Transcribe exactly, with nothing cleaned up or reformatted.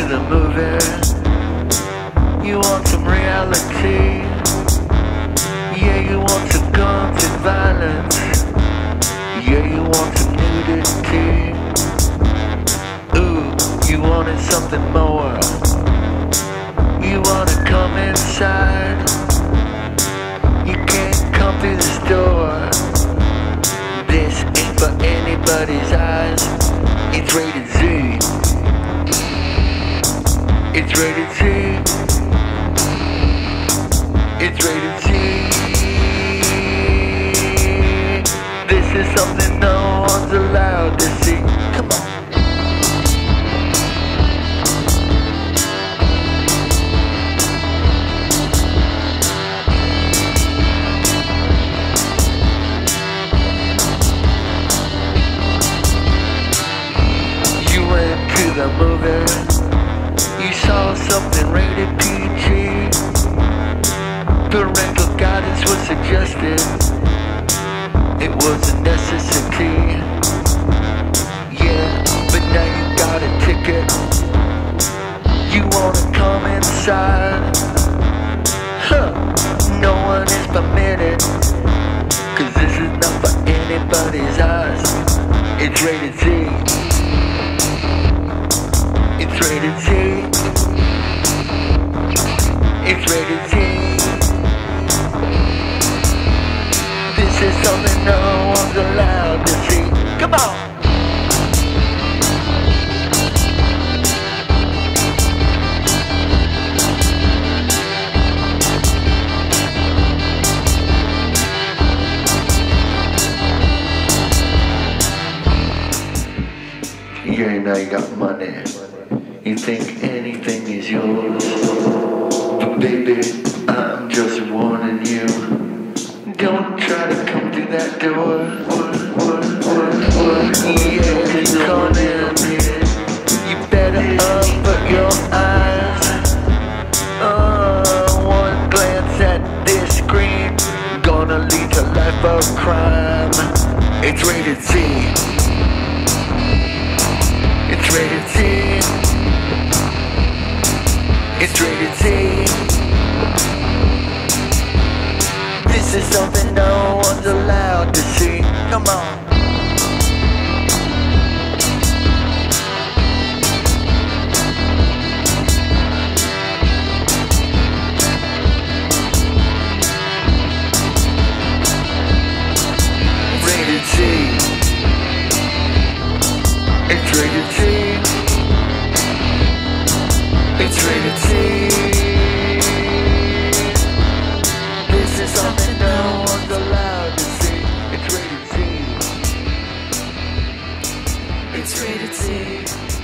the movie. You want some reality. Yeah, you want some guns and violence. Yeah, you want some nudity. Ooh, you wanted something more. You wanna come inside. You can't come through this door. This ain't for anybody's eyes. It's rated Z. It's rated Z. It's rated Z. This is something no one's allowed to see. Come on. The movie, you saw something rated P G. Parental guidance was suggested. It was a necessity. Yeah, but now you got a ticket. You wanna come inside? Huh, no one is permitted. Cause this is not for anybody's eyes. It's rated Z. It's rated Z. It's rated Z. This is something no one's allowed to see. Come on. Yeah, now you got money. You think anything is yours, but baby, I'm just warning you. Don't try to come through that door. Yeah, it's coming. You better avert your eyes. Uh, one glance at this screen, gonna lead to life of crime. It's rated Z. It's rated Z. It's rated Z. This is something no one's allowed to see. Come on. Rated Z. It's rated Z. It's rated Z. This is something no one's allowed to see. It's rated Z. It's rated Z.